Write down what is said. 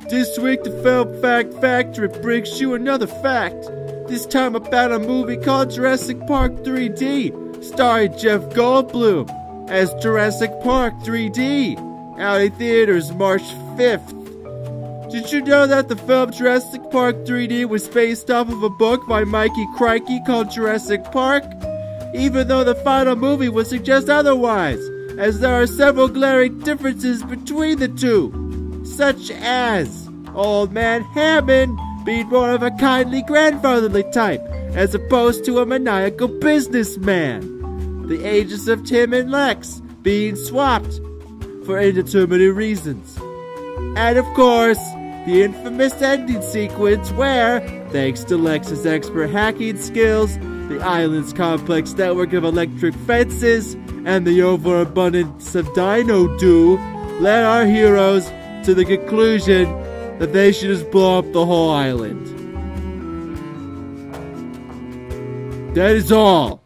This week the Film Fact Factory brings you another fact. This time about a movie called Jurassic Park 3D, starring Jeff Goldblum as Jurassic Park 3D, out in theaters March 5th. Did you know that the film Jurassic Park 3D was based off of a book by Mikey Krike called Jurassic Park? Even though the final movie would suggest otherwise, as there are several glaring differences between the two, such as Old Man Hammond being more of a kindly grandfatherly type, as opposed to a maniacal businessman, the ages of Tim and Lex being swapped for indeterminate reasons, and of course, the infamous ending sequence where, thanks to Lex's expert hacking skills, the island's complex network of electric fences, and the overabundance of dino dew, led our heroes to the conclusion that they should just blow up the whole island. That is all.